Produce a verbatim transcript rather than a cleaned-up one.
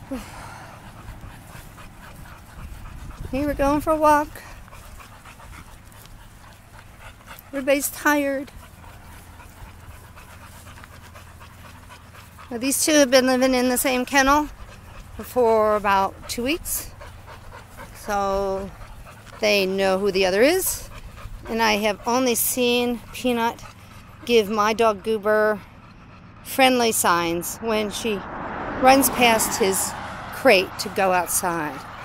Here we're going for a walk. Everybody's tired. Now, these two have been living in the same kennel for about two weeks. So they know who the other is. And I have only seen Peanut give my dog Goober friendly signs when she runs past his crate to go outside.